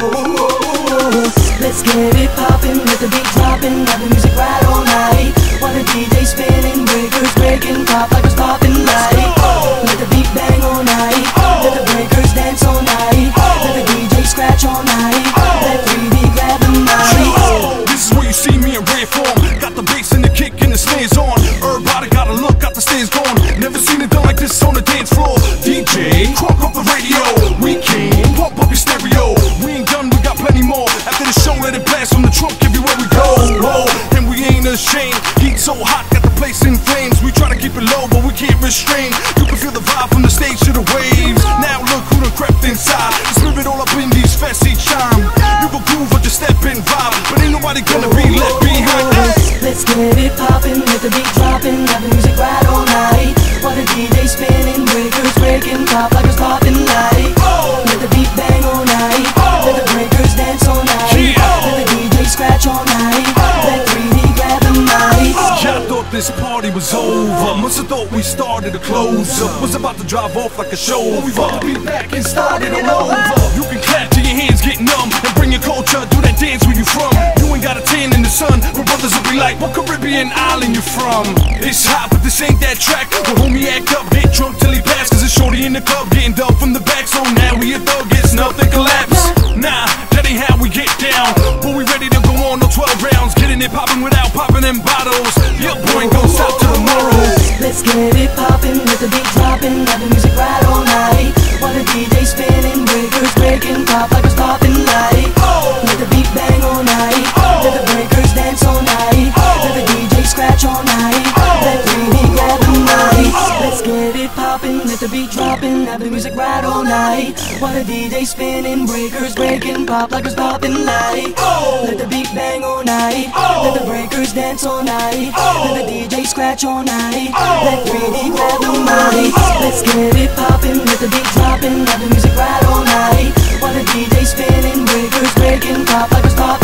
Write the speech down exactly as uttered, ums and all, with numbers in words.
Let's get it poppin', let the beat droppin', have the music right all night. While the D J spinning, breakers breaking, pop like a stopping light. Let the beat bang all night, let the breakers dance all night, let the D J scratch all night, let three D grab the mic. This is where you see me in rare form. Got the bass and the kick and the snares on. Everybody got a look, got the snares gone. Never seen it done like this on the dance floor. D J, crunk up the radio. We came, pump up your stereo. We ain't done, we got plenty more. After the show, let it blast from the trunk everywhere we go. Whoa, and we ain't ashamed. Heat so hot, got the place in flames. We try to keep it low, but we can't restrain. You can feel the vibe from the stage to the waves. Now look who done crept inside. The spirit all up in these fests each time. You can groove with the step and vibe, but ain't nobody gonna be left behind. Hey. Let's get it poppin', let the beat droppin', have the music right all night. While the D J spinning, breakers breaking, pop like a stopping light. Let the beat bang all night, let the breakers dance all night, let the D J scratch all night, let three D grab the mic. Y'all thought this party was over, must've thought we started to close up. Was about to drive off like a chauffeur. We about to be back and started all over. You can clap till your hands get numb and bring your culture, do that dance where you from. You ain't got a tan in the sun, but brothers will be like, what Caribbean island you from? It's hot, but this ain't that track. The homie act up, get drunk till he pass, cause it's shorty in the club getting done from the back. So now we a thug, it's nothing collapse. Nah, that ain't how we get down, but we ready to go on no twelve rounds. Getting it poppin' without popping them bottles. Your boy ain't gon' stop till tomorrow. Let's get it poppin', let the beat droppin', have the music right all night. While the D J spinning, breakers breaking, pop like a stopping light. Let the beat bang all night, let the breakers dance all night, let the D J scratch all night, let three D grab the mic. Let's get it poppin', let the beat droppin', have the music right all night. While the D J spinning, breakers breaking, pop like a stopping light. Let the beat bang all night, let the breakers dance all night, let the D J scratch all night, let three D grab the mic. Let's get it poppin', let the beat droppin', have the music right all night. While the D J spinning, breakers breaking, pop like a stopping